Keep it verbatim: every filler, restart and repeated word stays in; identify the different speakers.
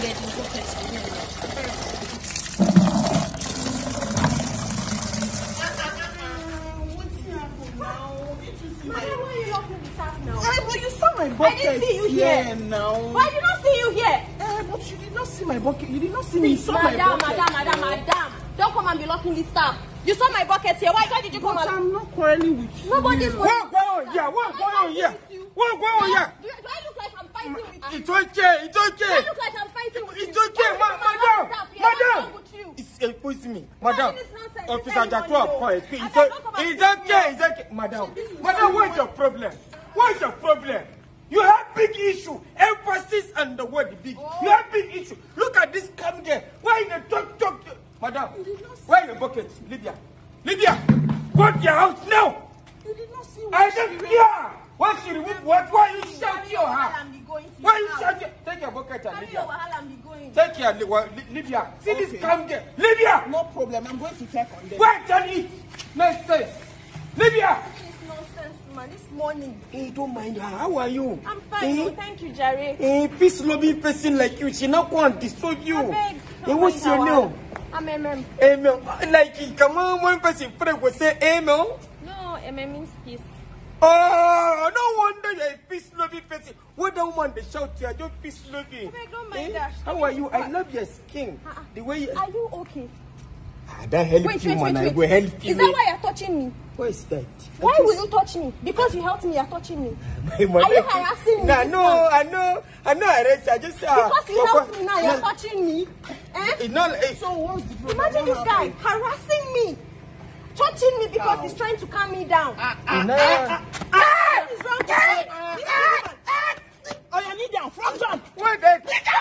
Speaker 1: get in pockets for you.
Speaker 2: Madam, why are you locking the tap now?
Speaker 1: Hey, but you saw my bucket.
Speaker 2: I didn't see you here.
Speaker 1: here now.
Speaker 2: Why did not see you here?
Speaker 1: Eh, but you did not see my bucket. You did not see me. You saw
Speaker 2: Madam,
Speaker 1: my bucket.
Speaker 2: madam, madam, madam. Don't come and be locking this tap. You saw my bucket here. Why, why did you come
Speaker 1: But
Speaker 2: and...
Speaker 1: I'm not quarreling with you.
Speaker 2: Nobody's going
Speaker 3: What going on here? What going on here? What going on here?
Speaker 2: Do, do I look like I'm fighting with you?
Speaker 3: It's okay. It's okay.
Speaker 2: Do I look like I'm fighting with you?
Speaker 3: It's okay, ma madam. Madam. It's excuse me, madam. Officer Jato, call it. It's okay. It's okay. It's okay, madam. Madam, what's your problem? What's your problem? You have big issue. Emphasis on the word big. You have big issue. Look at this come there. Why the talk talk? Madam, where your bucket? Lydia. Lydia, go to your house now.
Speaker 1: You did not see what
Speaker 3: I don't care. Why she remove what? Why you shout your house? Why you shout your... Take your bucket and Lydia. Take your Lydia. See
Speaker 1: Okay.
Speaker 3: this come there. Lydia.
Speaker 1: No problem. I'm going to check on them.
Speaker 3: Wait and eat. Next sense. Lydia.
Speaker 2: It's nonsense, man. This morning.
Speaker 3: Hey, don't mind her. How are you?
Speaker 2: I'm fine.
Speaker 3: Hey,
Speaker 2: Oh, thank you, Jerry.
Speaker 3: hey, peace loving person like you. She not going to destroy you.
Speaker 2: I beg.
Speaker 3: Hey, what's your name?
Speaker 2: I'm M M.
Speaker 3: Amen. Like, come on, one person pray will say amen.
Speaker 2: No, M M means peace.
Speaker 3: Oh, no wonder you're a peace loving person. What the woman they shout here, you're peace loving.
Speaker 2: I beg, don't mind
Speaker 3: Eh?
Speaker 2: that.
Speaker 3: How are you? I love your skin.
Speaker 2: Uh-uh.
Speaker 3: The way you...
Speaker 2: Are you okay?
Speaker 3: Ah, that help
Speaker 2: Wait,
Speaker 3: you,
Speaker 2: wait,
Speaker 3: man.
Speaker 2: wait,
Speaker 3: I
Speaker 2: wait.
Speaker 3: will help you.
Speaker 2: Is that why you're touching me?
Speaker 3: What is that?
Speaker 2: Why will you touch me? Because you helped me, you're touching me.
Speaker 3: My mother-
Speaker 2: Are you harassing me
Speaker 3: Nah,
Speaker 2: this
Speaker 3: no,
Speaker 2: time?
Speaker 3: I know, I know arrest. I just uh,
Speaker 2: Because you helped me now, you're touching me. Eh?
Speaker 3: It's not. It's,
Speaker 1: So what's the problem?
Speaker 2: Imagine this
Speaker 1: What
Speaker 2: guy
Speaker 1: happened?
Speaker 2: harassing me, touching me because he's trying to calm me down.
Speaker 3: nah.
Speaker 2: What is wrong with you?
Speaker 1: Oh, you need them. Front jump.
Speaker 3: Wait, that.